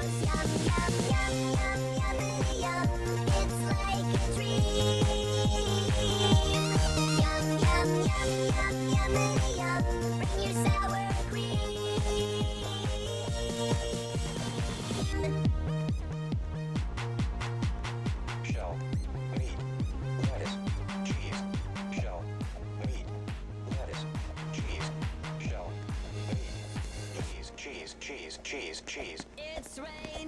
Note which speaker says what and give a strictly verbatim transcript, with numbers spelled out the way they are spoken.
Speaker 1: Shell, meat, lettuce, cheese, shell, meat, lettuce, cheese, shell, meat, cheese, cheese, cheese, cheese, cheese.
Speaker 2: It's raining.